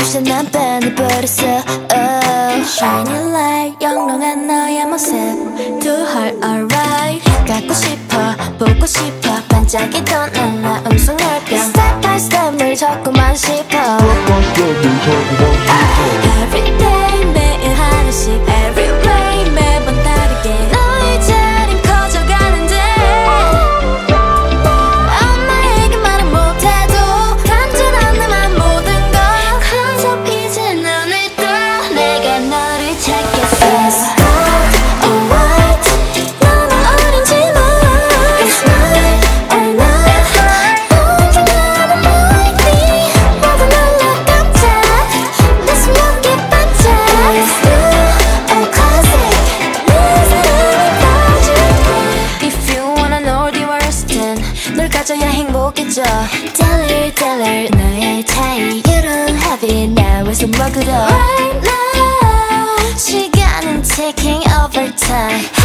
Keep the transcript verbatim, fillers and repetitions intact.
없이 난 변해버렸어. oh. Shining light 영롱한 너의 모습 Do heart alright 갖고 싶어 보고 싶어 반짝이던 날라 음성 열병 Step by step 늘 자꾸만 씹어 Every day 매일 하나씩 Every way 매번 다르게 너의 자린 커져가는데 엄마에게 말은 못해도 간절한 내맘 모든 걸 Cause 이제 눈을 떠 내가 너를 찾겠어 널 가져야 행복해져 Tell her, tell her 너의 차이 You don't have it now 왜서 먹으러 Right now 시간은 taking over time